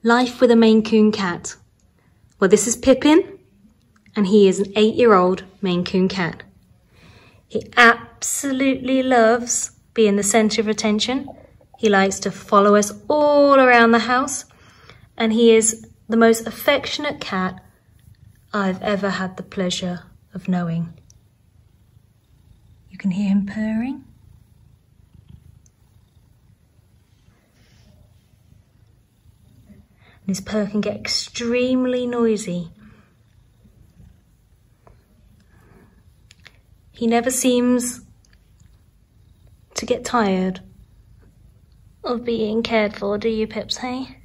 Life with a Maine Coon Cat. Well, this is Pippin, and he is an 8-year-old Maine Coon Cat. He absolutely loves being the centre of attention. He likes to follow us all around the house, and he is the most affectionate cat I've ever had the pleasure of knowing. You can hear him purring. And his purr can get extremely noisy. He never seems to get tired of being cared for, do you, Pips, hey?